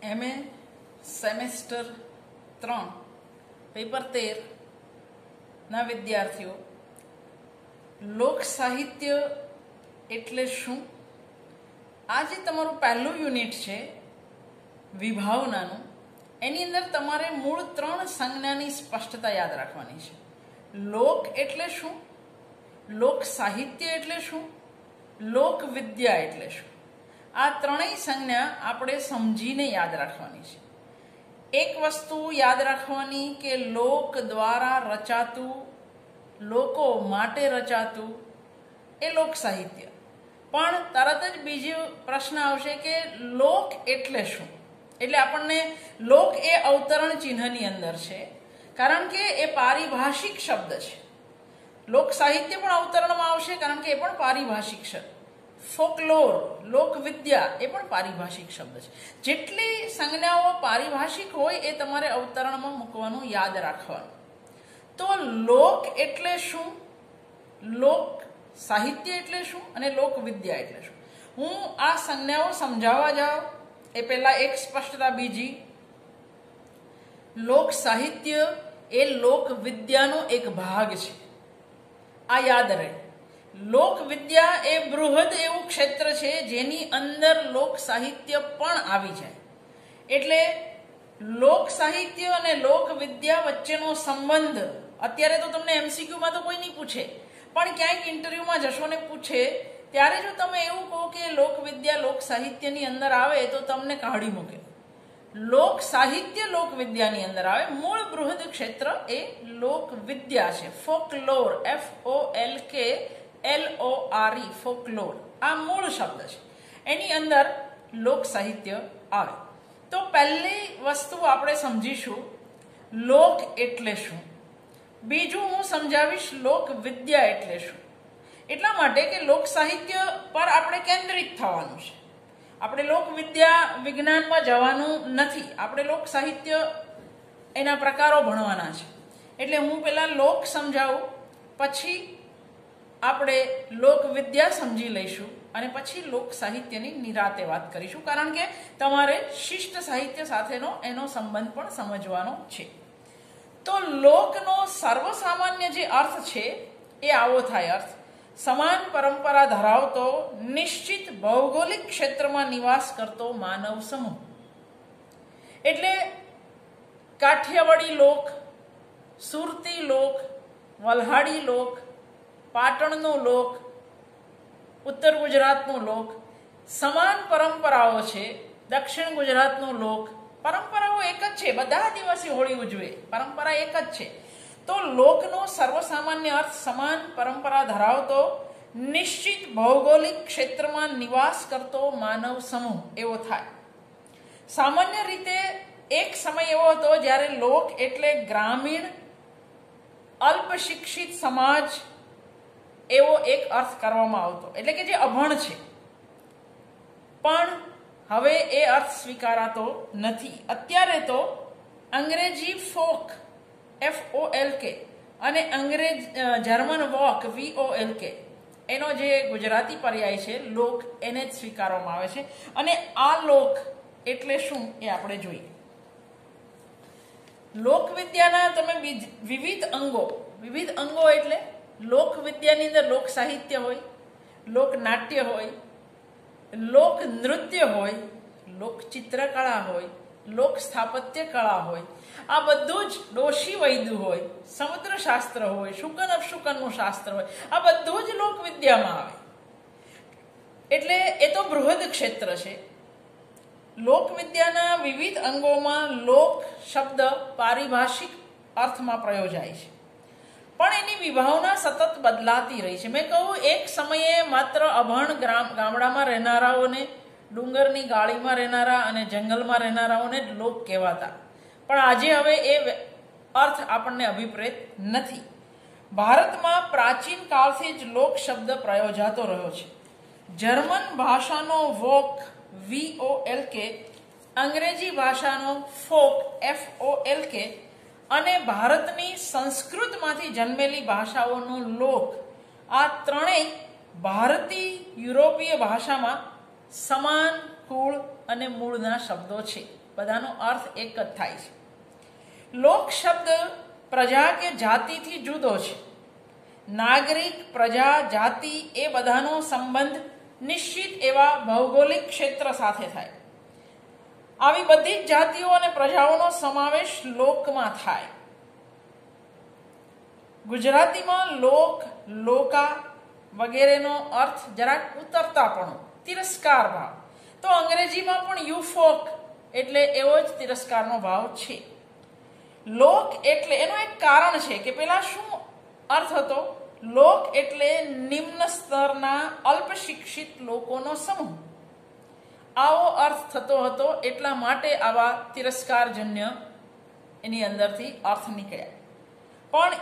MA semester 3 paper 13 ના વિદ્યાર્થીઓ લોક સાહિત્ય એટલે શું? આજે તમારું પહેલું યુનિટ છે વિભાવનાનું. એની અંદર તમારે મૂળ 3 સંજ્ઞાની સ્પષ્ટતા યાદ રાખવાની છે. લોક એટલે શું, લોક સાહિત્ય એટલે શું, લોક વિદ્યા એટલે શું. આ ત્રણેય સંજ્ઞા આપણે સમજીને યાદ રાખવાની છે. એક વસ્તુ યાદ રાખવાની કે લોક દ્વારા રચાતું, લોકો માટે રચાતું એ લોક સાહિત્ય. પણ તરત જ બીજો પ્રશ્ન આવશે કે લોક એટલે શું? એટલે આપણને લોક એ અવતરણ ચિહ્નની અંદર છે, કારણ કે એ પારિભાષિક શબ્દ છે. લોક સાહિત્ય પણ અવતરણમાં આવશે, કારણ કે એ પણ પારિભાષિક છે. ફોકલોર, લોકવિદ્યા એ પણ પારિભાષિક શબ્દ છે. જેટલી સંજ્ઞાઓ પારિભાષિક હોય એ તમારે અવતરણમાં મૂકવાનું યાદ રાખવાનું. તો લોક એટલે શું, લોક સાહિત્ય એટલે શું અને લોકવિદ્યા એટલે શું, હું આ સંજ્ઞાઓ સમજાવવા જાઉં એ પહેલા એક સ્પષ્ટતા બીજી. લોક સાહિત્ય એ લોકવિદ્યાનો એક ભાગ છે, આ યાદ રહે. લોકવિદ્યા એ બૃહદ એવું ક્ષેત્ર છે જેની અંદર લોક સાહિત્ય પણ આવી જાય. એટલે લોક સાહિત્ય અને લોકવિદ્યા વચ્ચેનો સંબંધ અત્યારે તો તમને એમસીક્યુમાં તો કોઈ નહીં પૂછે, પણ ક્યાંક ઇન્ટરવ્યુમાં જશો ને પૂછે ત્યારે જો તમે એવું કહો કે લોકવિદ્યા લોક સાહિત્યની અંદર આવે તો તમને કાઢી મૂકે. લોક સાહિત્ય લોકવિદ્યાની અંદર આવે. મૂળ બૃહદ ક્ષેત્ર એ લોકવિદ્યા છે. ફોકલોર, FOLKLORE, ફોકલોર આ મૂળ શબ્દ છે. એની અંદર લોક સાહિત્ય આવે. તો પહેલી વસ્તુ આપણે સમજીશું લોક એટલે શું. બીજું હું સમજાવીશ લોક વિદ્યા એટલે શું. એટલા માટે કે લોક સાહિત્ય પર આપણે કેન્દ્રિત થવાનું છે. આપણે લોક વિદ્યા વિજ્ઞાનમાં જવાનું નથી. આપણે લોક સાહિત્ય એના પ્રકારો ભણવાના છે. એટલે હું પહેલા લોક સમજાવું, પછી આપણે લોક વિદ્યા સમજી લઈશું અને પછી લોક સાહિત્યની નિરાતે વાત કરીશું, કારણ કે તમારે શિષ્ટ સાહિત્ય સાથેનો એનો સંબંધ પણ સમજવાનો છે. તો લોકનો સર્વસામાન્ય જે અર્થ છે એ આવો થાય. અર્થ સમાન પરંપરા ધરાવતો, નિશ્ચિત ભૌગોલિક ક્ષેત્રમાં નિવાસ કરતો માનવ સમૂહ. એટલે કાઠિયાવાડી લોક, સુરતી લોક, વલહાડી લોક, પાટણનો લોક, ઉત્તર ગુજરાતનો લોક, સમાન પરંપરાઓ છે. દક્ષિણ ગુજરાતનો લોક, પરંપરાઓ એક જ છે. બધા દિવસે હોળી ઉજવે, પરંપરા એક જ છે. તો લોકનો સર્વસામાન્ય અર્થ સમાન પરંપરા ધરાવતો, નિશ્ચિત ભૌગોલિક ક્ષેત્રમાં નિવાસ કરતો માનવ સમૂહ એવો થાય. સામાન્ય રીતે એક સમય એવો હતો જ્યારે લોક એટલે ગ્રામીણ અલ્પ શિક્ષિત સમાજ એવો એક અર્થ કરવામાં આવતો, એટલે કે જે અભણ છે. પણ હવે એ અર્થ સ્વીકારાતો નથી. અત્યારે તો અંગ્રેજી ફોક, FOLK, અને જર્મન વોક, VOLK, એનો જે ગુજરાતી પર્યાય છે લોક, એને જ સ્વીકારવામાં આવે છે. અને આ લોક એટલે શું એ આપણે જોઈએ. લોકવિદ્યાના તમે વિવિધ અંગો એટલે લોકવિદ્યાની અંદર લોક સાહિત્ય હોય, લોક નાટ્ય હોય, લોક નૃત્ય હોય, લોક ચિત્રકળા હોય, લોક સ્થાપત્ય કળા હોય. આ બધું જ ડોશી વૈદ્ય હોય, સમુદ્ર શાસ્ત્ર હોય, શુકન અપશુકનનું શાસ્ત્ર હોય, આ બધું જ લોકવિદ્યામાં આવે. એટલે એ તો બૃહદ ક્ષેત્ર છે. લોકવિદ્યાના વિવિધ અંગોમાં લોક શબ્દ પારિભાષિક અર્થમાં પ્રયોજાય છે, પણ એની વિભાવના સતત બદલાતી રહી છે. મેં કહું, એક સમયે માત્ર અભણ ગામડામાં રહેનારાઓને, ડુંગરની ગાળીમાં રહેનારા અને જંગલમાં રહેનારાઓને જ લોક કહેવાતા. પણ આજે હવે એ અર્થ આપણને અભિપ્રેત નથી. ભારતમાં પ્રાચીન કાળથી જ લોક શબ્દ પ્રયોજાતો રહ્યો છે. જર્મન ભાષાનો વોક, VOLK, અંગ્રેજી ભાષાનો ફોક, FOLK, અને ભારતની સંસ્કૃતમાંથી જન્મેલી ભાષાઓનો લોક, આ ત્રણેય ભારતીય યુરોપીય ભાષામાં સમાન કુળ અને મૂળના શબ્દો છે. બધાનો અર્થ એક જ થાય છે. લોક શબ્દ પ્રજા કે જાતિથી જુદો છે. નાગરિક, પ્રજા, જાતિ એ બધાનો સંબંધ નિશ્ચિત એવા ભૌગોલિક ક્ષેત્ર સાથે થાય. આવી બધી જ જાતિઓ અને પ્રજાઓનો સમાવેશ લોકમાં થાય. ગુજરાતીમાં લોક, લોકા વગેરેનો અર્થ જરાક ઉતરતાપણું, તિરસ્કાર ભાવ. તો અંગ્રેજીમાં પણ યુ ફોક એટલે એવો જ તિરસ્કારનો ભાવ છે. લોક એટલે એનું એક કારણ છે કે પેલા શું અર્થ હતો? લોક એટલે નિમ્ન સ્તરના અલ્પ શિક્ષિત લોકોનો સમૂહ. આવો અર્થ થતો હતો, એટલા માટે આવા તિરસ્કારજન્ય એની અંદરથી અર્થ નીકળ્યા. પણ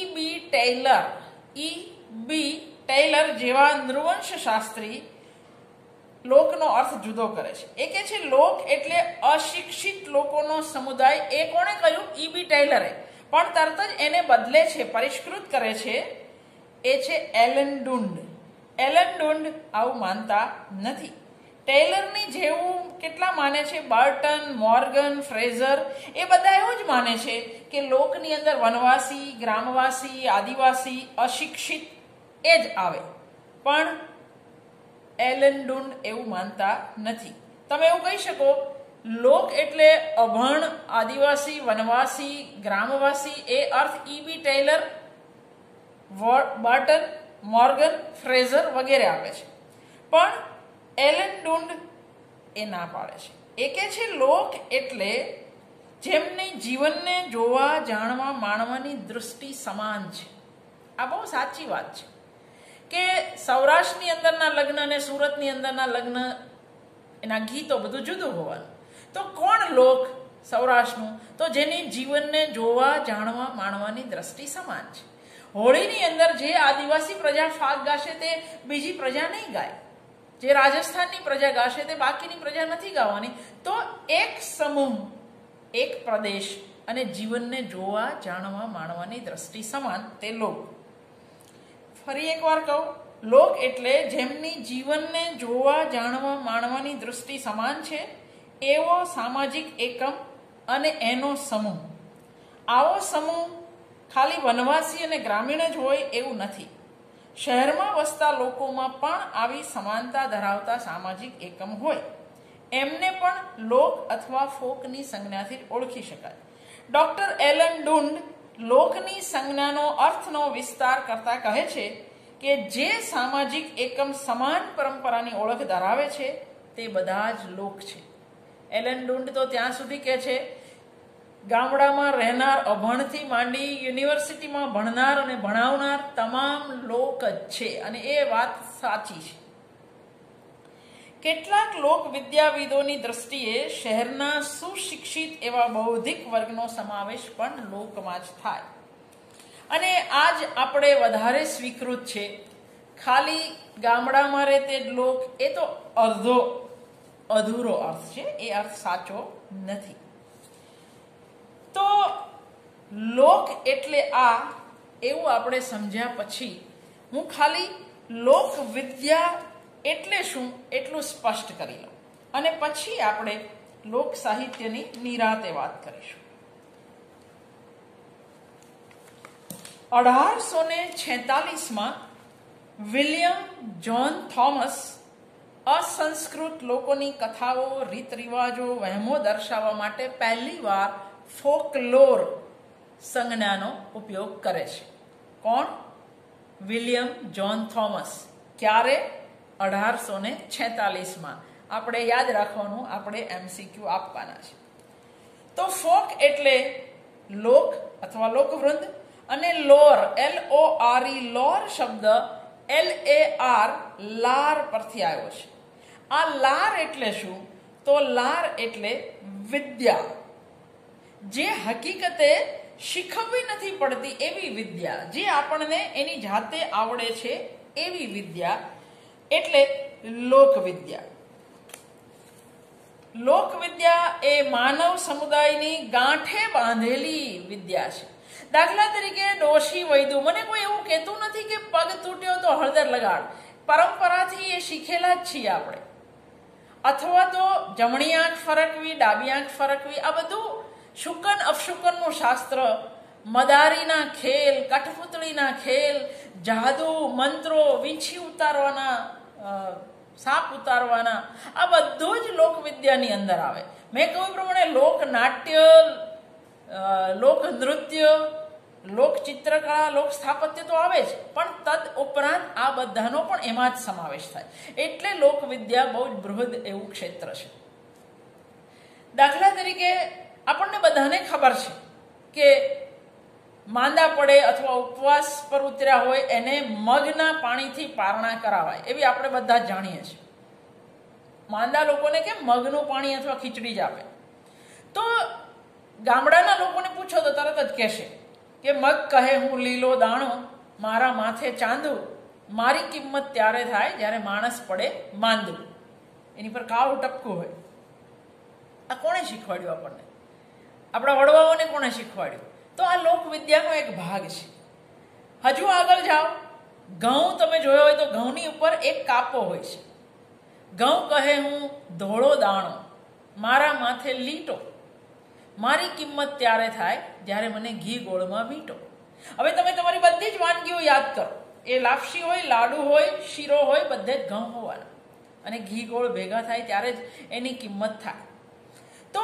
ઈ.બી. ટેલર જેવા નૃવંશ શાસ્ત્રી લોકનો અર્થ જુદો કરે છે. એ કે છે લોક એટલે અશિક્ષિત લોકોનો સમુદાય. એ કોણે કહ્યું? ઈ.બી. ટેલરે. પણ તરત જ એને બદલે છે, પરિષ્કૃત કરે છે. એ છે એલન ડુન્ડ. એલન ડુન્ડ આવું માનતા નથી. ટેલરની જેવું કેટલા માને છે? બર્ટન, મોર્ગન, ફ્રેઝર એ બધા એવું જ માને છે કે લોકની અંદર વનવાસી, ગ્રામવાસી, આદિવાસી, અશિક્ષિત એ જ આવે. પણ એલન ડુન્ડ એવું માનતા નથી. તમે એવું કહી શકો લોક એટલે અભણ, આદિવાસી, વનવાસી, ગ્રામવાસી એ અર્થ E B. Tylor, Burton, Morgan, Frazer વગેરે આપે છે. પણ એલન ડુન્ડ એ ના પાડે છે. એ કે છે લોક એટલે જેમની જીવનને જોવા, જાણવા, માણવાની દૃષ્ટિ સમાન છે. આ બહુ સાચી વાત છે કે સૌરાષ્ટ્રની અંદરના લગ્ન અને સુરતની અંદરના લગ્ન, એના ગીતો બધું જુદું હોવાનું. તો કોણ લોક સૌરાષ્ટ્રનું? તો જેની જીવનને જોવા, જાણવા, માણવાની દ્રષ્ટિ સમાન છે. હોળીની અંદર જે આદિવાસી પ્રજા ફાગ ગાશે તે બીજી પ્રજા નહીં ગાય. જે રાજસ્થાનની પ્રજા ગાશે તે બાકીની પ્રજા નથી ગાવાની. તો એક સમૂહ, એક પ્રદેશ અને જીવનને જોવા, જાણવા, માણવાની દ્રષ્ટિ સમાન તે લોક. ફરી એકવાર કહું, લોક એટલે જેમની જીવનને જોવા, જાણવા, માણવાની દૃષ્ટિ સમાન છે એવો સામાજિક એકમ અને એનો સમૂહ. આવો સમૂહ ખાલી વનવાસી અને ગ્રામીણ જ હોય એવું નથી. શહેરમાં વસતા લોકોમાં પણ આવી સમાનતા ધરાવતા સામાજિક એકમ હોય. એમને પણ લોક અથવા ફોકની સંજ્ઞાથી ઓળખી શકાય. ડોક્ટર એલન ડુન્ડ લોકની સંજ્ઞાનો અર્થનો વિસ્તાર કરતા કહે છે કે જે સામાજિક એકમ સમાન પરંપરાની ઓળખ ધરાવે છે તે બધા જ લોક છે. એલન ડુન્ડ તો ત્યાં સુધી કહે છે ગામડામાં રહેનાર અભણથી માંડી યુનિવર્સિટીમાં ભણનાર અને ભણાવનાર તમામ લોક જ છે. અને એ વાત સાચી છે. કેટલાક લોક વિદ્યાવિદોની દ્રષ્ટિએ શહેરના સુશિક્ષિત એવા બૌદ્ધિક વર્ગનો સમાવેશ પણ લોકમાં જ થાય. અને આજ આપણે વધારે સ્વીકૃત છે. ખાલી ગામડામાં રહે તે લોક એ તો અધૂરો અર્થ છે. એ અર્થ સાચો નથી. તો લોક એટલે આ એવું આપણે સમજ્યા પછી હું ખાલી લોક વિદ્યા એટલે શું એટલું સ્પષ્ટ કરી લઉં અને પછી આપણે લોક સાહિત્યની નિરાતે વાત કરીશું. 1846માં વિલિયમ જોન થોમસ અસંસ્કૃત લોકોની કથાઓ, રીત રિવાજો, વહેમો દર્શાવવા માટે પહેલી વાર ફોકલોર સંજ્ઞાનો ઉપયોગ કરે છે. કોણ? William John Thomas. ક્યારે? 1846માં. આપણે યાદ રાખવાનું, આપણે MCQ આપવાના છે. તો ફોક એટલે લોક અથવા લોકવૃંદ અને લોર, LORE, લોર શબ્દ LAR પરથી આવ્યો છે. આ લાર એટલે શું? તો લાર એટલે વિદ્યા, જે હકીકતે શીખવવી નથી પડતી એવી વિદ્યા, જે આપણને એની જાતે આવડે છે એવી વિદ્યા એટલે લોકવિદ્યા. લોકવિદ્યા એ માનવ સમુદાયની ગાંઠે બાંધેલી વિદ્યા છે. દાખલા તરીકે ડોશી વૈદુ, મને કોઈ એવું કહેતું નથી કે પગ તૂટ્યો તો હળદર લગાડ. પરંપરાથી એ શીખેલા જ છીએ આપણે. અથવા તો જમણી આંખ ફરકવી, ડાબી આંખ ફરકવી, આ બધું શુકન અપશુકનનું શાસ્ત્ર, મદારીના ખેલ, કઠપુતળીના ખેલ, જાદુ, મંત્રો, વીંછી ઉતારવાના, સાપ ઉતારવાના, આ બધું જ લોકવિદ્યાની અંદર આવે. મેં કહ્યું પ્રમાણે લોકનાટ્ય, લોક નૃત્ય, લોક ચિત્રકળા, લોક સ્થાપત્ય તો આવે જ, પણ તદ ઉપરાંત આ બધાનો પણ એમાં જ સમાવેશ થાય. એટલે લોકવિદ્યા બહુ જ બૃહદ એવું ક્ષેત્ર છે. દાખલા તરીકે આપણને બધાને ખબર છે કે માંદા પડે અથવા ઉપવાસ પર ઉતર્યા હોય એને મગના પાણીથી પારણા કરાવાય, એવી આપણે બધા જ જાણીએ છીએ. માંદા લોકોને કેમ મગનું પાણી અથવા ખીચડી જ આપે. તો ગામડાના લોકોને પૂછો તો તરત જ કહેશે કે મગ કહે હું લીલો દાણો, મારા માથે ચાંદું, મારી કિંમત ત્યારે થાય જ્યારે માણસ પડે માંદું. એની પર કાળું ટપકું હોય. આ કોણે શીખવાડ્યું આપણને? આપણા વડવાઓને કોણે શીખવાડ્યું? તો આ લોકવિદ્યાનો એક ભાગ છે. હજુ આગળ જાઓ, ઘઉં તમે જોયો હોય તો ઘઉંની ઉપર એક કાપો હોય છે. ઘઉં કહે હું ધોળો દાણો, મારા માથે લીટો, મારી કિંમત ત્યારે થાય જ્યારે મને ઘી ગોળમાં વીંટો. હવે તમે તમારી બધી જ વાનગીઓ યાદ કરો. એ લાપસી હોય, લાડુ હોય, શીરો હોય, બધે જ ઘઉં હોવાના, અને ઘી ગોળ ભેગા થાય ત્યારે જ એની કિંમત થાય. તો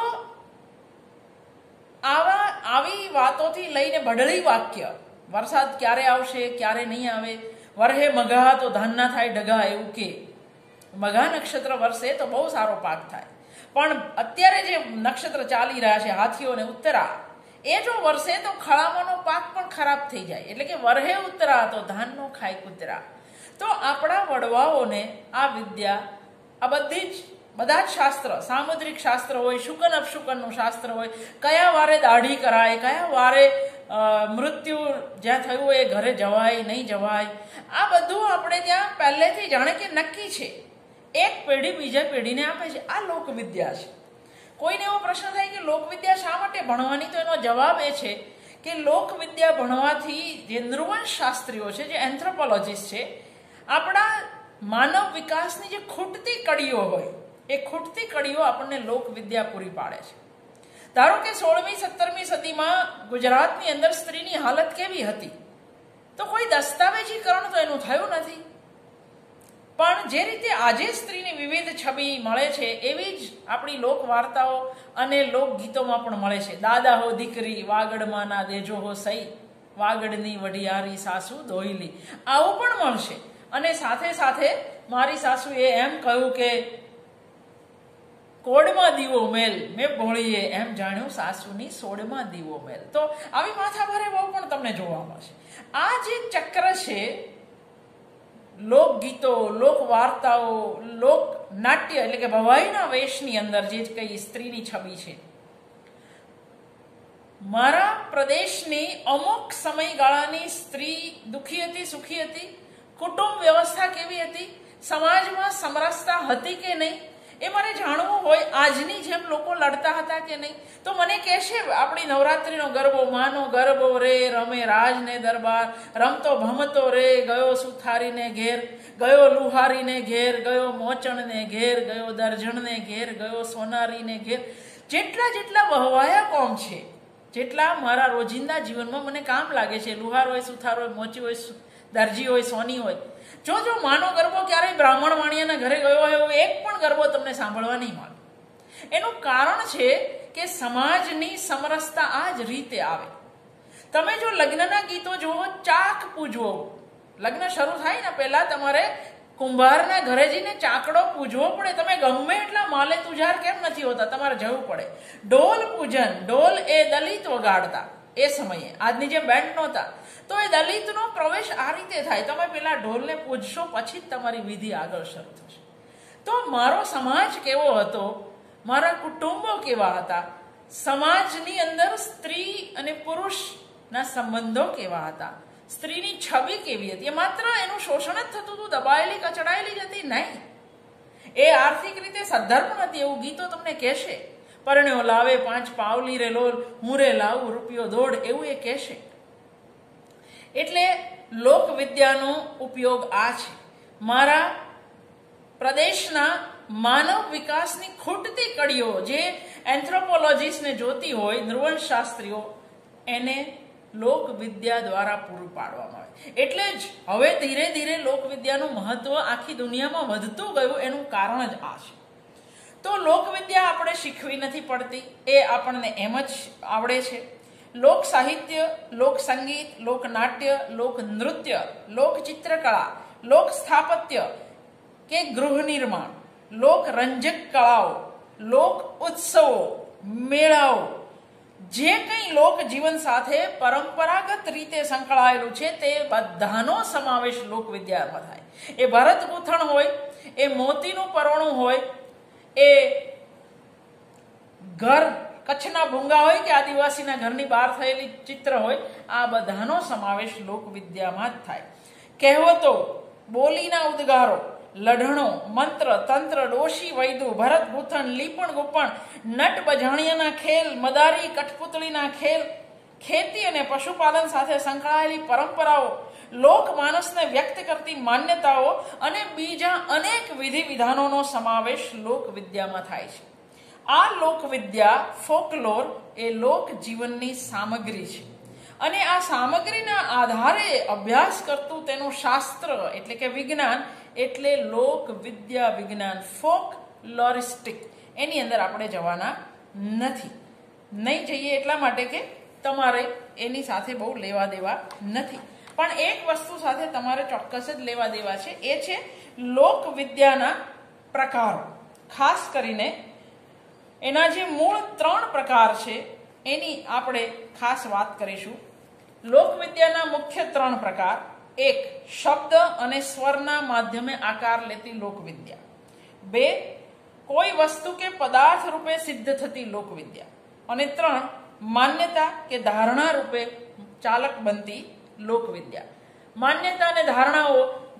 આવી વાતોથી લઈને બઢળી વાક્ય, વરસાદ ક્યારે આવશે, ક્યારે નહીં આવે, વરહે મઘા તો ધાન ના થાય ડગા, એવું કે મઘા નક્ષત્ર વરસે તો બહુ સારો પાક થાય. પણ અત્યારે જે નક્ષત્ર ચાલી રહ્યા છે, હાથીઓ ને ઉત્તરા, એ જો વરસે તો ખળામાંનો પાક પણ ખરાબ થઈ જાય. એટલે કે વરહે ઉત્તરા તો ધાનનો ખાય કૂતરા. તો આપણા વડવાઓને આ વિદ્યા, આ બધા જ શાસ્ત્ર, સામુદ્રિક શાસ્ત્ર હોય, શુકન અપશુકનનું શાસ્ત્ર હોય, કયા વારે દાઢી કરાય, કયા વારે મૃત્યુ જ્યાં થયું હોય એ ઘરે જવાય નહીં જવાય, આ બધું આપણે ત્યાં પહેલેથી જાણે કે નક્કી છે. એક પેઢી બીજા પેઢીને આપે છે. આ લોકવિદ્યા છે. કોઈને એવો પ્રશ્ન થાય કે લોકવિદ્યા શા માટે ભણવાની? તો એનો જવાબ એ છે કે લોકવિદ્યા ભણવાથી જે નૃવંશ શાસ્ત્રીઓ છે, જે એન્થ્રોપોલોજીસ્ટ છે, આપણા માનવ વિકાસની જે ખૂટતી કડીઓ હોય, એ ખૂટતી કડીઓ આપણને લોકવિદ્યા પૂરી પાડે છે. ધારો કે 16મી 17મી સદીમાં ગુજરાતની અંદર સ્ત્રીની હાલત કેવી હતી? તો કોઈ દસ્તાવેજીકરણ તો એનું થયું નથી. પણ જે રીતે આજે સ્ત્રીની વિવિધ છબી મળે છે, એવી જ આપણી લોક વાર્તાઓ અને લોકગીતોમાં પણ મળે છે. દાદા હો દીકરી, વાગડમાં ના દેજો હો સહી, વાગડની વઢિયારી સાસુ દોયલી, આવું પણ મળશે. અને સાથે સાથે મારી સાસુએ એમ કહ્યું કે કોડમાં દીવો મેલ, મેં ભોળીએ એમ જાણ્યું સાસુની સોડમાં દીવો મેલ. તો આવી માથાભારે બહુ પણ તમને જોવા મળશે. આ જે ચક્ર છે, લોકગીતો, લોક વાર્તાઓ, લોક નાટ્ય એટલે કે ભવાઈના વેશની અંદર જે કઈ સ્ત્રીની છબી છે, મારા પ્રદેશની અમુક સમયગાળાની સ્ત્રી દુઃખી હતી, સુખી હતી, કુટુંબ વ્યવસ્થા કેવી હતી, સમાજમાં સમરસતા હતી કે નહીં, એ મારે જાણવું હોય. આજની જેમ લોકો લડતા હતા કે નહીં? તો મને કહેશે આપણી નવરાત્રીનો ગરબો, માનો ગરબો રે રમે રાજને દરબાર, રમતો ભમતો રે ગયો સુથારીને ઘેર, ગયો લુહારીને ઘેર, ગયો મોચણને ઘેર, ગયો દર્જણને ઘેર, ગયો સોનારીને ઘેર. જેટલા વહવાયા કોમ છે, જેટલા મારા રોજિંદા જીવનમાં મને કામ લાગે છે, લુહાર હોય, સુથાર હોય, મોચી હોય, દરજી હોય, સોની હોય, જો માનો ગરબો ક્યારેય બ્રાહ્મણ વાણિયાના ઘરે ગયો હોય એવો એક પણ ગરબો તમને સાંભળવા નહીં મળે. એનું કારણ છે કે સમાજની સમરસતા આ જ રીતે આવે. તમે જો લગ્નના ગીતો જુઓ, ચાક પૂજવો, લગ્ન શરૂ થાય ને પહેલા તમારે કુંભારના ઘરે જઈને ચાકડો પૂજવો પડે. તમે ગમે એટલા માલે તુજાર કેમ નથી હોતા, તમારે જવું પડે. ઢોલ પૂજન, ઢોલ એ દલિત વગાડતા એ સમયે, આજની જેમ બેન્ડ નહોતા. તો એ દલિતનો પ્રવેશ આ રીતે થાય. તમે પેલા ઢોલને પૂજશો, પછી જ તમારી વિધિ આગળ શરૂ થશે. તો મારો સમાજ કેવો હતો, મારા કુટુંબો કેવા હતા, સમાજની અંદર સ્ત્રી અને પુરુષના સંબંધો કેવા હતા, સ્ત્રીની છબી કેવી હતી, એ માત્ર એનું શોષણ જ થતું હતું, દબાયેલી કચડાયેલી જ હતી નહીં. એ આર્થિક રીતે સદ્ધર પણ હતી. એવું ગીતો તમને કહેશે, પરણ્યો લાવે 5 પાવલી રે લોલ, હું રે લાવું રૂપિયો દોઢ, એવું એ કહેશે. એટલે લોકવિદ્યાનો ઉપયોગ આ છે. મારા પ્રદેશના માનવ વિકાસની ખૂટતી કડીઓ જે એન્થ્રોપોલોજીસ્ટને જોતી હોય, નૃવંશશાસ્ત્રીઓ, એને લોકવિદ્યા દ્વારા પૂરું પાડવામાં આવે. એટલે જ હવે ધીરે ધીરે લોકવિદ્યાનું મહત્વ આખી દુનિયામાં વધતું ગયું. એનું કારણ જ આ છે. તો લોકવિદ્યા આપણે શીખવી નથી પડતી, એ આપણને એમ જ આવડે છે. લોક સાહિત્ય, લોક સંગીત, લોકનાટ્ય, લોક નૃત્ય, લોક ચિત્રકળા, લોક સ્થાપત્ય કે ગૃહ નિર્માણ, લોક રંજક કળાઓ, લોક ઉત્સવો, મેળાઓ, જે કંઈ લોક જીવન સાથે પરંપરાગત રીતે સંકળાયેલું છે તે બધાનો સમાવેશ લોકવિદ્યામાં થાય. એ ભરત ગૂંથણ હોય, એ મોતીનું પરોણું હોય, એ ઘર કચ્છના ભૂંગા હોય કે આદિવાસીના ઘરની બહાર થયેલી ચિત્ર હોય, આ બધાનો સમાવેશ લોકવિદ્યામાં જ થાય. કહેવતો, બોલીના ઉદ્ગારો, લઢણો, મંત્ર, તંત્ર, ડોશી વૈદુ, ભરત ગૂંથણ, લીપણ ગુપણ, નટ બજાણિયાના ખેલ, મદારી કઠપુતળીના ખેલ, ખેતી અને પશુપાલન સાથે સંકળાયેલી પરંપરાઓ, લોકમાનસને વ્યક્ત કરતી માન્યતાઓ અને બીજા અનેક વિધિ વિધાનોનો સમાવેશ લોકવિદ્યામાં થાય છે. આ લોકવિદ્યા ફોકલોર એ લોક જીવનની સામગ્રી છે અને આ સામગ્રીના આધારે અભ્યાસ કરતું તેનું શાસ્ત્ર એટલે કે વિજ્ઞાન એટલે લોકવિદ્યા વિજ્ઞાન, ફોકલોરિસ્ટિક. એની અંદર આપણે જવાના નથી. નહીં જઈએ એટલા માટે કે તમારે એની સાથે બહુ લેવા દેવા નથી. પણ એક વસ્તુ સાથે તમારે ચોક્કસ જ લેવા દેવા છે, એ છે લોકવિદ્યાના પ્રકારો. ખાસ કરીને એના જે મૂળ 3 પ્રકાર છે એની આપણે ખાસ વાત કરીશું. લોકવિદ્યાના મુખ્ય 3 પ્રકાર: 1. શબ્દ અને સ્વરના માધ્યમે આકાર લેતી લોકવિદ્યા. 2. કોઈ વસ્તુ કે પદાર્થ રૂપે સિદ્ધ થતી લોકવિદ્યા. અને 3. માન્યતા કે ધારણા રૂપે ચાલક બનતી લોકવિદ્યા. માન્યતા અને ધારણાઓ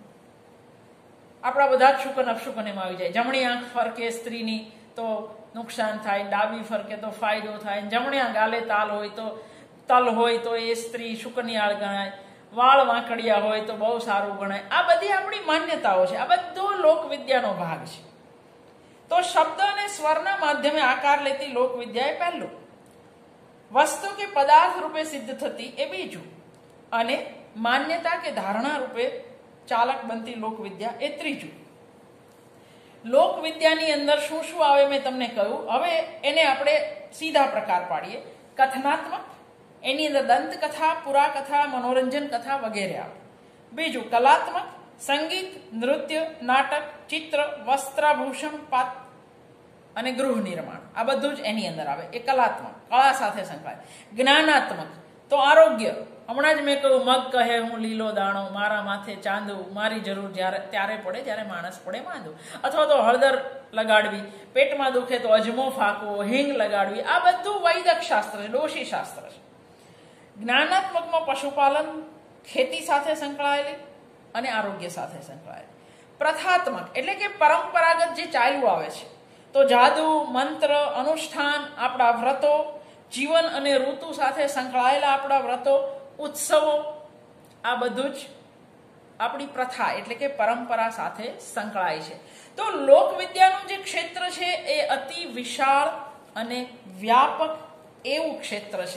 આપણા બધા જ શુકન અપશુકન એમાં આવી જાય. જમણી આંખ ફરકે સ્ત્રીની તો નુકસાન થાય, ડાબી ફરકે તો ફાયદો થાય, જમણ્યા ગાલે તાલ હોય તો તલ હોય તો એ સ્ત્રી શુકનિયાળ ગણાય, વાળ વાંકડિયા હોય તો બહુ સારું ગણાય. આ બધી આપણી માન્યતાઓ છે. આ બધો લોકવિદ્યાનો ભાગ છે. તો શબ્દ અને સ્વરના માધ્યમે આકાર લેતી લોકવિદ્યા એ પહેલું, વસ્તુ કે પદાર્થ રૂપે સિદ્ધ થતી એ બીજું, અને માન્યતા કે ધારણા રૂપે ચાલક બનતી લોકવિદ્યા એ ત્રીજું. લોકવિદ્યાની અંદર શું શું આવે મેં તમને કહ્યું. હવે એને આપણે સીધા પ્રકાર પાડીએ. કથનાત્મક, એની અંદર દંતકથા, પુરાકથા, મનોરંજન કથા વગેરે આવે. બીજું કલાત્મક, સંગીત, નૃત્ય, નાટક, ચિત્ર, વસ્ત્રાભૂષણ, પાત અને ગૃહ નિર્માણ. આ બધું જ એની અંદર આવે. એ કલાત્મક, કળા સાથે સંકળાય. જ્ઞાનાત્મક તો આરોગ્ય. હમણાં જ મેં કહ્યું, મગ કહે હું લીલો દાણો, મારા માથે ચાંદવું, મારી જરૂર ત્યારે પડે જ્યારે માણસ પડે માંદું. અથવા તો હળદર લગાડવી, પેટમાં દુખે તો અજમો ફાંકવો, હિંગ લગાડવી. આ બધું વૈદક શાસ્ત્ર છે, ડોશી શાસ્ત્ર છે. જ્ઞાનાત્મકમાં પશુપાલન, ખેતી સાથે સંકળાયેલી અને આરોગ્ય સાથે સંકળાયેલી. પ્રથાત્મક એટલે કે પરંપરાગત જે ચાલ્યું આવે છે, તો જાદુ, મંત્ર, અનુષ્ઠાન, આપણા વ્રતો, જીવન અને ઋતુ સાથે સંકળાયેલા આપણા વ્રતો, ઉત્સવો, આ બધું જ આપણી પ્રથા એટલે કે પરંપરા સાથે સંકળાય છે. તો લોકવિદ્યાનું જે ક્ષેત્ર છે એ અતિ વિશાળ અને વ્યાપક એવું ક્ષેત્ર છે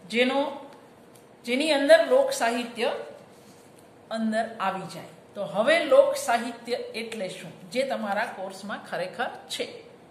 જેની અંદર લોક સાહિત્ય અંદર આવી જાય. તો હવે લોક સાહિત્ય એટલે શું, જે તમારા કોર્સમાં ખરેખર છે.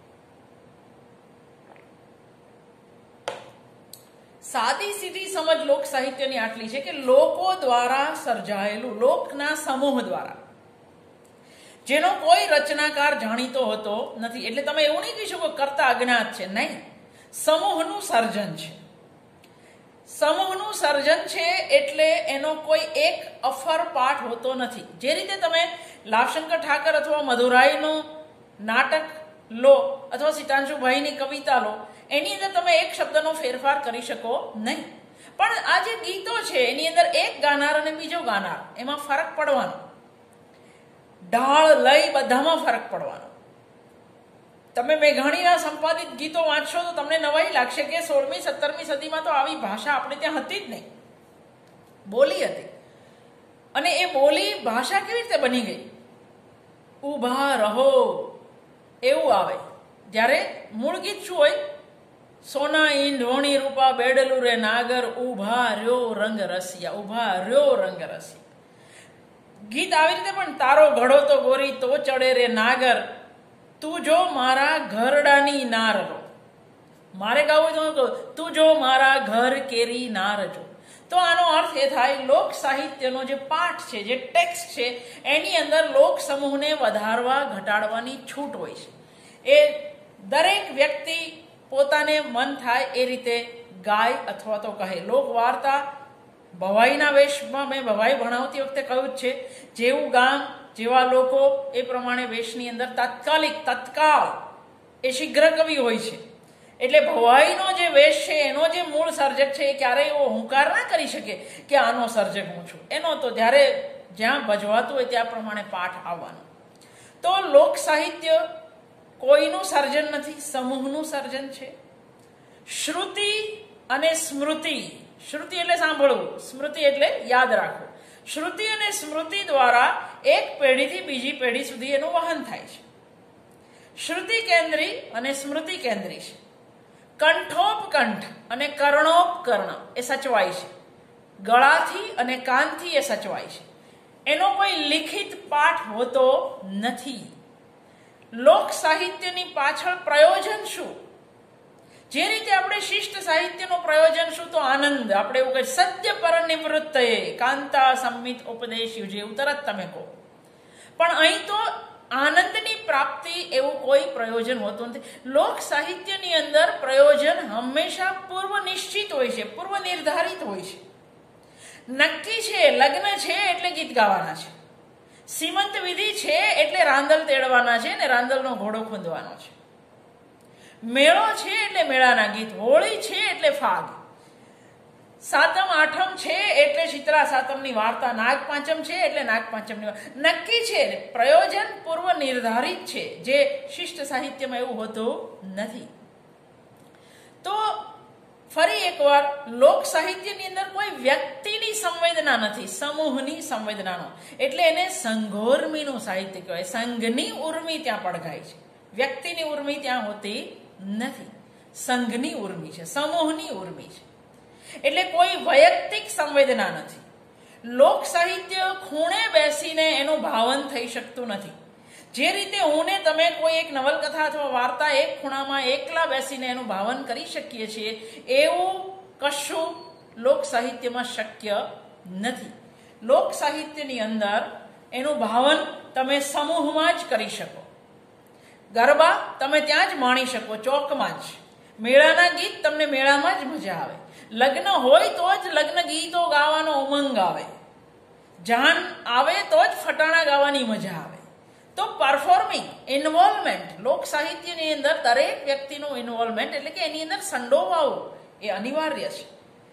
સાદી સીધી સમજ લોક સાહિત્યની આટલી છે કે લોકો દ્વારા સર્જાયેલું, લોકના સમૂહ દ્વારા, જેનો કોઈ રચનાકાર જાણીતો હોતો નથી. એટલે તમે એવું નહીં કહી શકો કરતા અજ્ઞાત છે, નહીં. સમૂહનું સર્જન છે. સમૂહનું સર્જન છે એટલે એનો કોઈ એક અફર પાઠ હોતો નથી. જે રીતે તમે લાભશંકર ઠાકર અથવા મધુરાઈનું નાટક લો અથવા સીતાંશુભાઈની કવિતા લો, એની અંદર તમે એક શબ્દનો ફેરફાર કરી શકો નહીં. પણ આ જે ગીતો છે એની અંદર એક ગાનાર અને બીજો ગાનાર, એમાં ફરક પડવાનો. ઢાળ, લય બધામાં ફરક પડવાનો. તમે મેઘાણીના સંપાદિત ગીતો વાંચશો તો તમને નવાઈ લાગશે કે 16મી 17મી સદીમાં તો આવી ભાષા આપણે ત્યાં હતી જ નહીં. બોલી હતી. અને એ બોલી ભાષા કેવી રીતે બની ગઈ? ઊભા રહો, એવું આવે. જ્યારે મૂળ ગીત શું હોય? સોના ઈંડ વણી રૂપા બેડલું રે નાગર, ઉભા રહ્યો રંગ રસિયા, ઉભા રહ્યો રંગ રસિયા. ગીત આવી રીતે પણ તારો ઘડો તો ગોરી તો ચડે રે નાગર, તું જો મારા ઘરડાની નાર રો. મારે ગાવું તો તું જો મારા ઘર કેરી નાર જો. તો આનો અર્થ એ થાય, લોક સાહિત્યનો જે પાઠ છે, જે ટેક્સ્ટ છે, એની અંદર લોક સમૂહને વધારવા ઘટાડવાની છૂટ હોય છે. એ દરેક વ્યક્તિ પોતાને મન થાય એ રીતે ગાય અથવા તો કહે. લોક વાર્તા ભવાઈના વેશમાં, મેં ભવાઈ ભણાવતી વખતે કહ્યું જ છે, જેવું ગામ જેવા લોકો એ પ્રમાણે વેશની અંદર તત્કાળ એ શીઘ્ર કવિ હોય છે. એટલે ભવાઈનો જે વેશ છે, એનો જે મૂળ સર્જક છે, એ ક્યારેય એવો હુંકાર ના કરી શકે કે આનો સર્જક હું છું. એનો તો જ્યારે જ્યાં ભજવાતું હોય ત્યાં પ્રમાણે પાઠ આવવાનો. તો લોક સાહિત્ય કોઈનું સર્જન નથી, સમૂહનું સર્જન છે. શ્રુતિ અને સ્મૃતિ. શ્રુતિ એટલે સાંભળવું, સ્મૃતિ એટલે યાદ રાખવું. શ્રુતિ અને સ્મૃતિ દ્વારા એક પેઢીથી બીજી પેઢી સુધી એનું વહન થાય છે. શ્રુતિ કેન્દ્રી અને સ્મૃતિ કેન્દ્રી છે. કંઠોપકંઠ અને કર્ણોપકર્ણ એ સચવાય છે. ગળાથી અને કાનથી એ સચવાય છે. એનો કોઈ લિખિત પાઠ હોતો નથી. લોક સાહિત્યની પાછળ પ્રયોજન શું? જે રીતે આપણે શિષ્ટ સાહિત્યનું પ્રયોજન શું? તો આનંદ. આપણે એવું કહે સત્ય પર નિવૃત્તએ કાંતા સંમિત ઉપદેશ્યું, જેવું તરત તમે કહો. પણ અહીં તો આનંદની પ્રાપ્તિ એવું કોઈ પ્રયોજન હોતું નથી. લોક સાહિત્યની અંદર પ્રયોજન હંમેશા પૂર્વ નિશ્ચિત હોય છે, પૂર્વ નિર્ધારિત હોય છે. નક્કી છે, લગ્ન છે એટલે ગીત ગાવાના છે, સીમંત વિધિ છે એટલે રાંદલ તેડવાના છે ને રાંદલનો ઘોડો ખૂંદવાનો છે, મેળો છે એટલે મેળાના ગીત, હોળી છે એટલે ફાગ, સાતમ આઠમ છે એટલે શીતળા સાતમની વાર્તા, નાગપાંચમ છે એટલે નાગપાંચમની વાર્તા. નક્કી છે, પ્રયોજન પૂર્વ નિર્ધારિત છે, જે શિષ્ટ સાહિત્યમાં એવું હોતું નથી. તો ફરી એકવાર, લોક સાહિત્યની અંદર કોઈ વ્યક્તિની સંવેદના નથી, સમૂહની સંવેદનાનો. એટલે એને સંઘોર્મીનું સાહિત્ય કહેવાય. સંઘની ઉર્મી ત્યાં પડઘાય છે, વ્યક્તિની ઉર્મી ત્યાં હોતી નથી. સંઘની ઉર્મી છે, સમૂહની ઉર્મી છે. એટલે કોઈ વૈયક્તિક સંવેદના નથી. લોક સાહિત્ય ખૂણે બેસીને એનું ભાવન થઈ શકતું નથી. જે રીતે હું ને તમે કોઈ એક નવલકથા અથવા વાર્તા એક ખૂણામાં એકલા બેસીને એનું ભાવન કરી શકીએ છીએ, એવું કશું લોક સાહિત્યમાં શક્ય નથી. લોક સાહિત્યની અંદર એનું ભાવન તમે સમૂહમાં જ કરી શકો. ગરબા તમે ત્યાં જ માણી શકો, ચોકમાં જ. મેળાના ગીત તમને મેળામાં જ મજા આવે. લગ્ન હોય તો જ લગ્ન ગીતો ગાવાનો ઉમંગ આવે. જાન આવે તો જ ફટાણા ગાવાની મજા આવે. તો પરફોર્મિંગ, ઇન્વોલ્વમેન્ટ, લોક સાહિત્યની અંદર દરેક વ્યક્તિનું ઇન્વોલ્વમેન્ટ, એટલે કે એની અંદર સંડોવાવું એ અનિવાર્ય છે.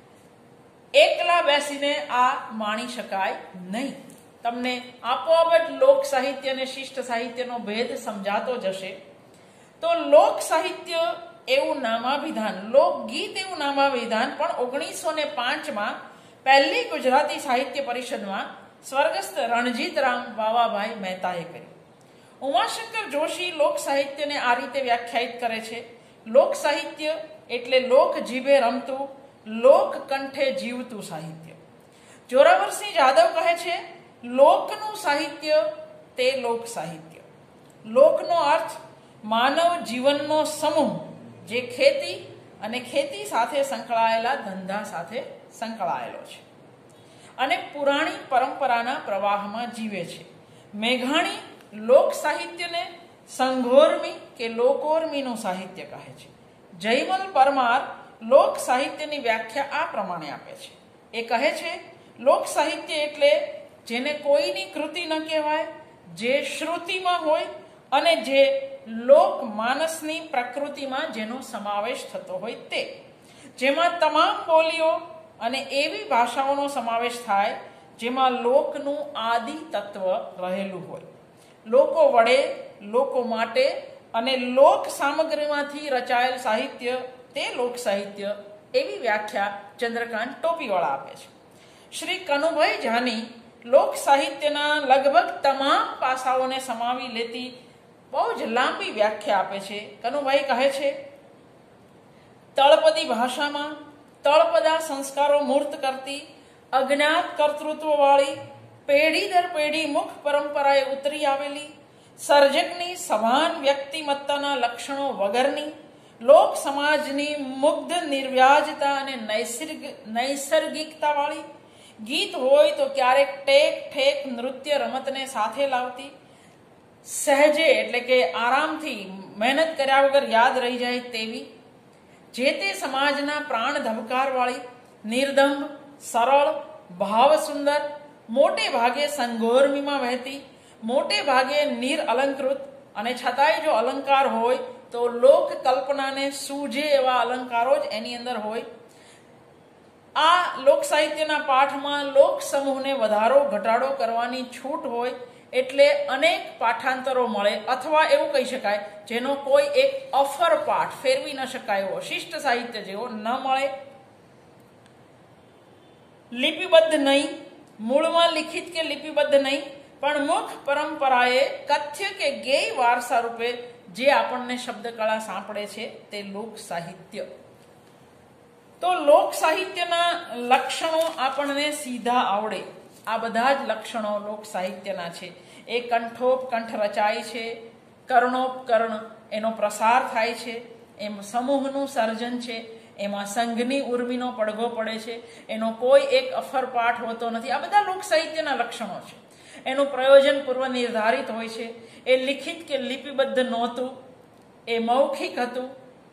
એકલા બેસીને આ માણી શકાય નહીં. તમને આપોઆપ જ લોક સાહિત્ય અને શિષ્ટ સાહિત્યનો ભેદ સમજાતો જશે. તો લોક સાહિત્ય એવું નામાભિધાન, લોકગીત એવું નામાભિધાન પણ 1905માં પહેલી ગુજરાતી સાહિત્ય પરિષદમાં સ્વર્ગસ્થ રણજીતરામ વાવાભાઈ મહેતાએ કર્યું. ઉમાશંકર જોશી લોક સાહિત્યને આ રીતે વ્યાખ્યાયિત કરે છે: લોક સાહિત્ય એટલે લોક જીભે રમતું, લોક કંઠે જીવતું સાહિત્ય. જોરાવરસિંહ જાદવ કહે છે, લોકનું સાહિત્ય તે લોક સાહિત્ય. લોકનો અર્થ માનવ જીવનનો સમૂહ, જે ખેતી અને ખેતી સાથે સંકળાયેલા ધંધા સાથે સંકળાયેલો છે અને પુરાણી પરંપરાના પ્રવાહમાં જીવે છે. મેઘાણી લોક સાહિત્યને સંઘોર્મી કે લોકોર્મીનું સાહિત્ય કહે છે. જયમલ પરમાર લોક સાહિત્યની વ્યાખ્યા આ પ્રમાણે આપે છે. એ કહે છે, લોક સાહિત્ય એટલે જેને કોઈની કૃતિ ન કહેવાય, જે શ્રુતિમાં હોય અને જે લોક માનસની પ્રકૃતિમાં જેનો સમાવેશ થતો હોય તે, જેમાં તમામ બોલીઓ અને એવી ભાષાઓનો સમાવેશ થાય જેમાં લોકનું આદિ તત્વ રહેલું હોય. લોકો વડે, લોકો માટે અને લોક સામગ્રીમાંથી રચાયેલ સાહિત્ય તે લોક સાહિત્ય. એવી વ્યાખ્યા ચંદ્રકાંત ટોપીવાળા આપે છે. શ્રી કનુભાઈ જાની લોક સાહિત્યના લગભગ તમામ પાસાઓને સમાવી લેતી બહુ જ લાંબી વ્યાખ્યા આપે છે. કનુભાઈ કહે છે, તળપદી ભાષામાં તળપદા સંસ્કારો મૂર્ત કરતી અજ્ઞાત કર્તૃત્વવાળી પેઢી દર પેઢી મુખ પરંપરાએ ઉતરી આવેલી સર્જકની સભાન વ્યક્તિમત્તાના લક્ષણો વગરની લોક સમાજની મુગ્ધ નિર્વ્યાજતા અને નૈસર્ગિકતાવાળી ગીત હોય તો ક્યારેક ટેક ઠેક નૃત્ય રમતને સાથે લાવતી સહેજે એટલે કે આરામથી મહેનત કર્યા વગર યાદ રહી જાય તેવી જે તે સમાજના પ્રાણ ધબકારવાળી નિર્દંભ સરળ ભાવસુંદર મોટે ભાગે સંગોર્મીમાં વહેતી મોટે ભાગે નિરઅલંકૃત અને છતાંય જો અલંકાર હોય તો લોક કલ્પનાને સૂજે એવા અલંકારો જ એની અંદર હોય. આ લોક સાહિત્યના પાઠમાં લોક સમૂહને વધારો ઘટાડો કરવાની છૂટ હોય એટલે અનેક પાઠાંતરો મળે અથવા એવું કહી શકાય જેનો કોઈ એક અફર પાઠ ફેરવી ન શકાય એવો શિષ્ટ સાહિત્ય જેવો ન મળે. લિપિબદ્ધ નહીં, મૂળમાં લિખિત કે લિપિબદ્ધ નહીં, પણ મુખ પરંપરાએ કથ્ય કે ગેય વારસા રૂપે જે આપણને શબ્દકળા સાંપડે છે તે લોક સાહિત્ય. તો લોક સાહિત્યના લક્ષણો આપણને સીધા આવડે. આ બધા જ લક્ષણો લોક સાહિત્યના છે. એ કંઠોપકંઠ રચાય છે, કર્ણોપકર્ણ એનો પ્રસાર થાય છે, એમ સમૂહનું સર્જન છે, એમાં સંઘની ઉર્મિનો પડઘો પડે છે, એનો કોઈ એક અફર પાઠ હોતો નથી. આ બધા લોક સાહિત્યના લક્ષણો છે. એનું પ્રયોજન પૂર્વ નિર્ધારિત હોય છે. એ લિખિત કે લિપિબદ્ધ નહોતું, એ મૌખિક હતું.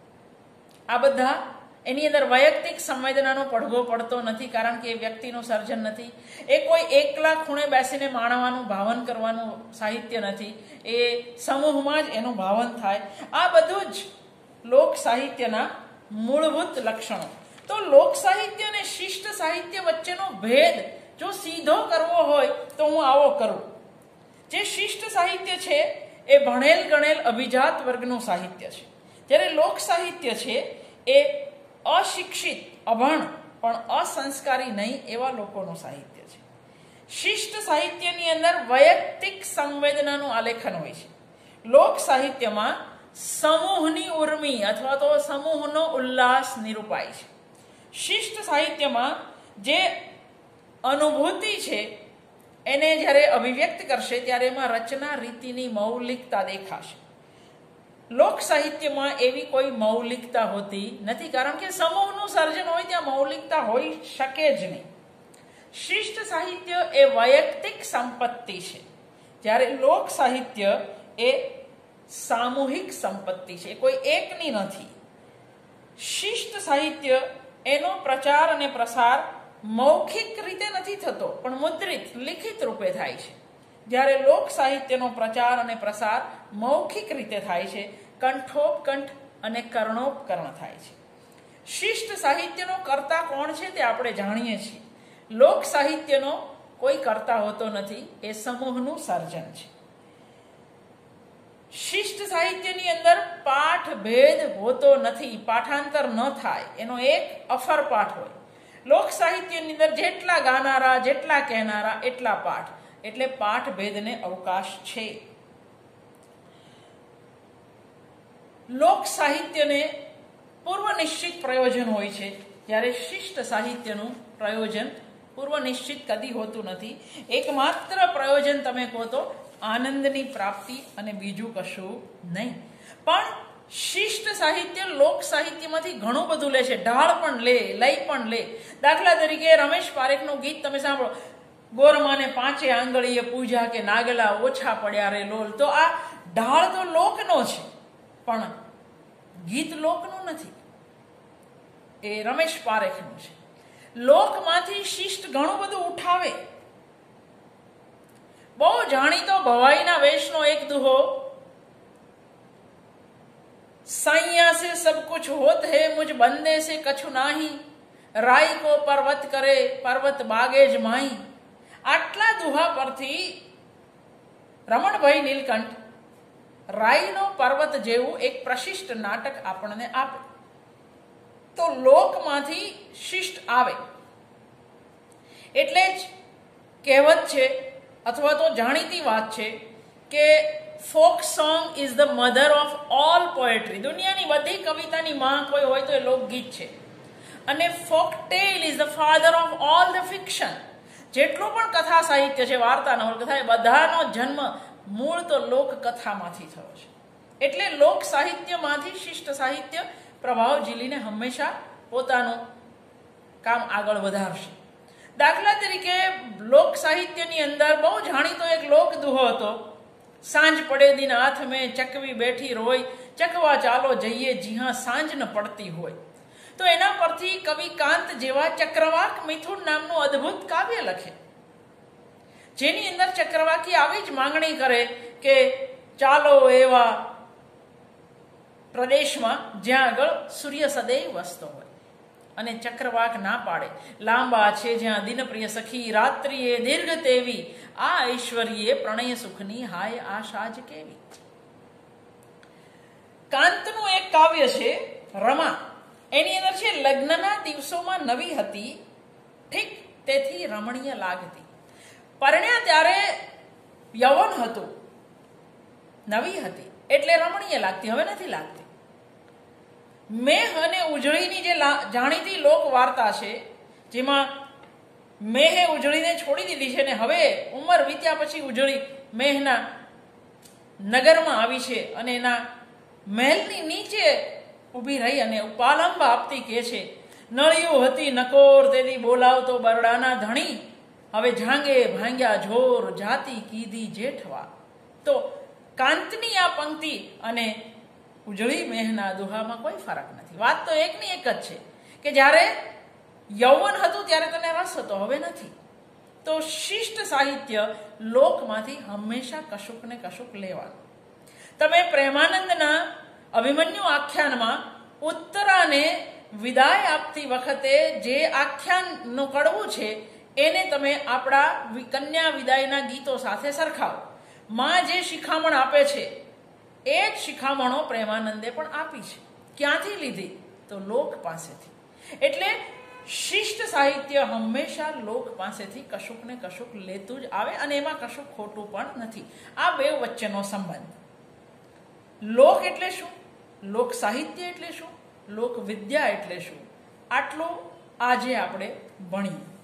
આ બધા એની અંદર વૈયક્તિક સંવેદનાનો પડઘો પડતો નથી કારણ કે એ વ્યક્તિનું સર્જન નથી. એ કોઈ એકલા ખૂણે બેસીને માણવાનું ભાવન કરવાનું સાહિત્ય નથી. એ સમૂહમાં જ એનું ભાવન થાય. આ બધું જ લોક સાહિત્યના મૂળભૂત લક્ષણો. તો લોક સાહિત્ય અને શિષ્ટ સાહિત્ય વચ્ચેનો ભેદ જો સીધો કરવો હોય તો હું આવો કરું. જે શિષ્ટ સાહિત્ય છે એ ભણેલ ગણેલ અભિજાત વર્ગનું સાહિત્ય છે, જ્યારે લોક સાહિત્ય છે એ અશિક્ષિત, અભણ પણ અસંસ્કારી નહીં એવા લોકોનું સાહિત્ય છે. શિષ્ટ સાહિત્યની અંદર વૈયક્તિક સંવેદનાનું આલેખન હોય છે. લોક સાહિત્યમાં સમૂહની ઉર્મી અથવા તો સમૂહનો ઉલ્લાસ નિરૂપાય છે. શિષ્ટ સાહિત્યમાં જે અનુભૂતિ છે એને જ્યારે અભિવ્યક્ત કરશે ત્યારે એમાં રચના રીતિની મૌલિકતા દેખાશે. લોક સાહિત્યમાં એવી કોઈ મૌલિકતા હોતી નથી કારણ કે સમૂહનું સર્જન હોય ત્યાં મૌલિકતા હોઈ શકે જ નહીં. શિષ્ટ સાહિત્ય એ વૈયક્તિક સંપત્તિ છે, જ્યારે લોક સાહિત્ય એ સામૂહિક સંપત્તિ છે, કોઈ એકની નથી. શિષ્ટ સાહિત્ય એનો પ્રચાર અને પ્રસાર મૌખિક રીતે નથી થતો પણ મુદ્રિત લિખિત રૂપે થાય છે, જ્યારે લોક સાહિત્યનો પ્રચાર અને પ્રસાર મૌખિક રીતે થાય છે, કંઠોપકંઠ અને કર્ણોપકર્ણ થાય છે. શિષ્ટ સાહિત્યનો કર્તા કોણ છે તે આપણે જાણીએ છીએ. લોક સાહિત્યનો કોઈ કર્તા હોતો નથી, એ સમૂહનું સર્જન છે. શિષ્ટ સાહિત્યની અંદર પાઠ ભેદ હોતો નથી, પાઠાંતર ન થાય, એનો એક અફર પાઠ હોય. લોક સાહિત્યની અંદર જેટલા ગાનારા જેટલા કહેનારા એટલા પાઠ, એટલે પાઠ ભેદને અવકાશ છે. લોક સાહિત્યને પૂર્વ નિશ્ચિત પ્રયોજન હોય છે, જ્યારે શિષ્ટ સાહિત્યનું પ્રયોજન પૂર્વ નિશ્ચિત કદી હોતું નથી. એકમાત્ર પ્રયોજન તમે કહો તો આનંદની પ્રાપ્તિ અને બીજું કશું નહીં. પણ શિષ્ટ સાહિત્ય લોક સાહિત્યમાંથી ઘણું બધું લે છે, ઢાળ પણ લે, લય પણ લે. દાખલા તરીકે રમેશ પારેખનું ગીત તમે સાંભળો, ગોરમાને પાંચે આંગળીએ પૂજા કે નાગલા ઓછા પડ્યા રે લોલ. તો આ ઢાળ તો લોકનો છે પણ ગીત લોકનું નથી, એ રમેશ પારેખનું છે. લોકમાંથી શિષ્ટ ઘણું બધું ઉઠાવે. બહુ જાણીતો ભવાઈના વેશનો એક દુહો, સાइया से सब कुछ होत है मुझ बंदे से कछु नाही, राई को पर्वत करे पर्वत बागे ज माई. આટલા દુહા પરથી રમણભાઈ નીલકંઠ રાઈનો પર્વત જેવું એક પ્રશિષ્ટ નાટક આપણને આપે. તો લોકમાંથી શિષ્ટ આવે એટલે જ કહેવત છે અથવા તો જાણીતી વાત છે કે folk song is the mother of all poetry. દુનિયાની બધી કવિતાની માં કોઈ હોય તો એ લોકગીત છે. અને folk tale is the father of all the fiction. જેટલું પણ કથા સાહિત્ય છે, વાર્તા, નવલકથા, એ બધાનો જન્મ મૂળ તો લોકકથામાંથી થયો છે. એટલે લોક સાહિત્યમાંથી શિષ્ટ સાહિત્ય પ્રભાવ ઝીલીને હંમેશા પોતાનું કામ આગળ વધારશે. દાખલા તરીકે લોક સાહિત્યની અંદર બહુ જાણીતો એક લોક દુહો હતો, સાંજ પડે દિન હાથ મેં ચકવી બેઠી રોય, ચકવા ચાલો જઈએ જીહા સાંજ ન પડતી હોય. તો એના પરથી કવિ કાંત જેવા ચક્રવાક મિથુન નામનું અદ્ભુત કાવ્ય લખે, જેની અંદર ચક્રવાકી આવી જ માંગણી કરે કે ચાલો એવા પ્રદેશમાં જ્યાં આગળ સૂર્ય સદૈવ વસતો હોય. અને ચક્રવાક ના પાડે, લાંબા છે જ્યાં દિનપ્રિય સખી, રાત્રિએ દીર્ઘ તેવી, આ ઐશ્વર્યે પ્રણય સુખની હાય આશા જ કેવી. કાંતનું એક કાવ્ય છે રમા. એની અંદર છે લગ્નના દિવસોમાં નવી હતી, ઠીક તેથી રમણીય લાગતી. પરણ્યા ત્યારે યૌવન હતું, નવી હતી એટલે રમણીય લાગતી, હવે નથી લાગતી. મેહ અને ઉજળીની જે જાણીતી લોક વાર્તા છે, જેમાં મેહે ઉજળીને છોડી દીધી છે ને હવે ઉંમર વીત્યા પછી ઉજળી મેહના નગરમાં આવી છે અને એના મહેલની નીચે ઊભી રહી અને ઉપાલંબ આપતી કહે છે, નળિયું હતી નકોર તેથી બોલાવતો બરડાના ધણી, હવે જાંગે ભાંગ્યા જોર જાતિ કીધી જેઠવા. તો કાંતની આ પંક્તિ અને ઉજળી મેહના દુહામાં કોઈ ફરક નથી. વાત તો એકની એક જ છે કે જ્યારે યૌવન હતું ત્યારે તને રસ હતો, હવે નથી. તો શિષ્ટ સાહિત્ય લોકમાંથી હંમેશા કશુંક ને કશુંક લેવાનું. તમે પ્રેમાનંદના અભિમન્યુ આખ્યાનમાં ઉત્તરાને વિદાય આપતી વખતે જે આખ્યાનનું કડવું છે એને તમે આપણા કન્યા વિદાયના ગીતો સાથે સરખાવો. માં જે શિખામણ આપે છે એ જ શિખામણો પ્રેમાનંદે પણ આપી છે. ક્યાંથી લીધી? તો લોક પાસેથી. એટલે શિષ્ટ સાહિત્ય હંમેશા લોક પાસેથી કશુંક ને કશુંક લેતું જ આવે અને એમાં કશું ખોટું પણ નથી. આ બે વચ્ચેનો સંબંધ. લોક એટલે શું? લોક સાહિત્ય એટલે શું? લોક વિદ્યા એટલે શું? આટલું આજે આપણે ભણીએ.